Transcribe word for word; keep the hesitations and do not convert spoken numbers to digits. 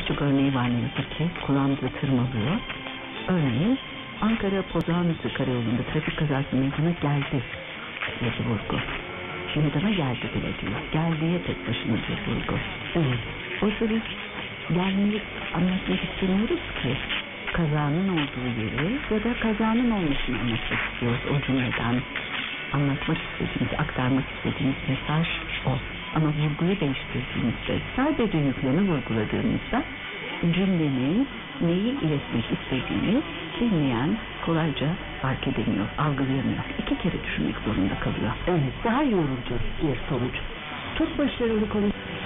pek çok örneği var ne yazık ki. Kulağımıza tırmalıyor. Örneğin Ankara Pozağanüstü Karayolu'nda trafik kazası meydana geldi diye vurgu. Meydana geldi bile diyor. Geldiğe tek başına bir vurgu. Evet. Oysa biz gelmeyi anlatmak istemiyoruz ki. Kazanın olduğu yeri ya da kazanın olmasını anlatmak istiyoruz o cümleden. Anlatmak istediğimiz, aktarmak istediğimiz mesaj o. Ama vurguyu değiştirdiğimizde, sadece yüklemi vurguladığımızda cümlenin neyi iletmek istediğini dinleyen kolayca fark edemiyor, algılayamıyor. İki kere düşünmek zorunda kalıyor. Evet, daha yorucu bir sonuç. Çok başarılı konuş.